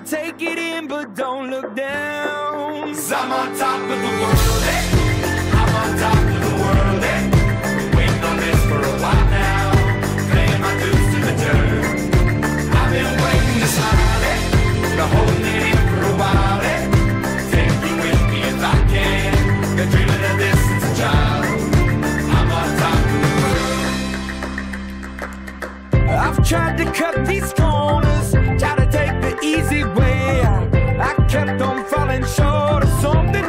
take it in, but don't look down. 'Cause I'm on top of the world, eh? I'm on top of the world, eh? Been waiting on this for a while now, paying my dues to the dirt. I've been waiting to smile, eh? Been holding it in for a while, eh? Take you with me if I can. Been dreaming of this since a child. I'm on top of the world. I've tried to cut these corners, try to take the easy way out. I kept on falling short of something.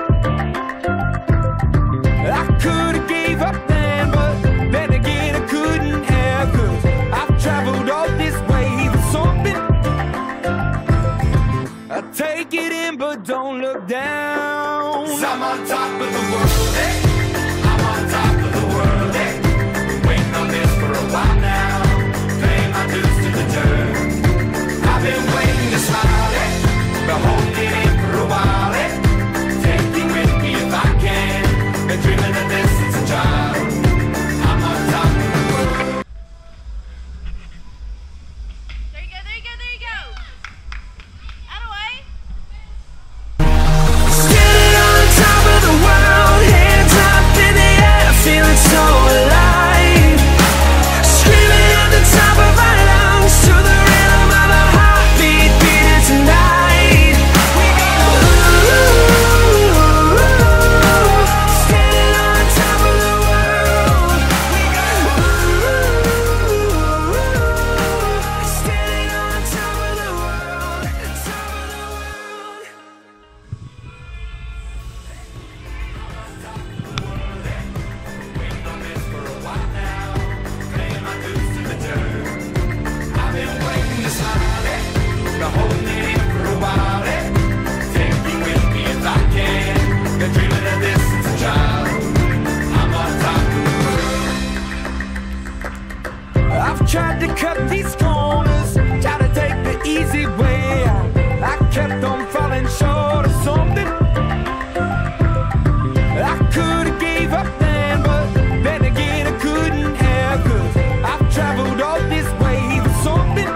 I could've gave up then, but then again I couldn't have, 'cause I've traveled all this way for something. I take it in, but don't look down. 'Cause I'm on top of the world, eh? I'm on top of the world, eh? Been waiting on this for a while now, paying my dues to the dirt. I've been waiting to smile, eh? Been holding it in for a while, eh? Take you with me if I can. Been dreaming of this since a child. I'm on top of the world. There you go, there you go, there you go. Out of the way. Standing on top of the world, hands up in the air, feeling so alive. Screaming at the top of our lungs to the rhythm of a heartbeat beating tonight. Ooh, standing on top of the world. Ooh, standing on top of the world, top of the world. Waiting on this for a while now, paying my dues to the dirt. I've been waiting to smile, eh? Been holding it in for a while, eh? Take you with me if I can. Been dreaming of this since a child. I'm on top of the world. I've tried to cut these corners, try to take the easy way out. I kept on falling short of something. I could've gave up then, but then again I couldn't have, 'cause I've traveled all this way for something.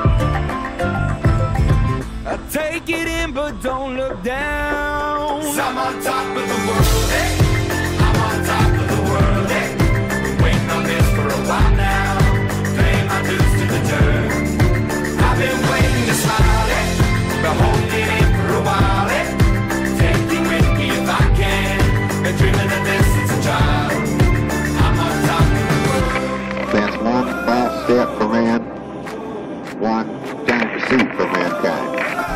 I take it in, but don't look down. 'Cause I'm on top of the world, eh? I'm on top of the world, eh? Been waiting on this for a while now, paying my dues to the dirt. I've been waiting to smile, eh? Been holding it in for a while, eh? Take you with me if I can. Been dreaming of this since a child. I'm on top of the world. That's one false step for man, one giant pursuit for mankind.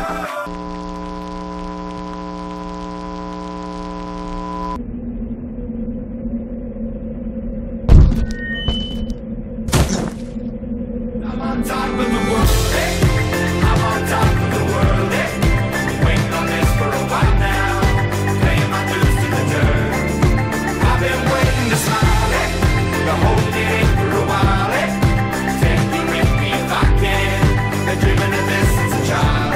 I'm on top of the world, eh? I'm on top of the world, eh? Been waiting on this for a while now, paying my dues to the dirt. I've been waiting to smile, eh? Been holding it in for a while, eh? Take you with me if I can. Been dreaming of this since a child.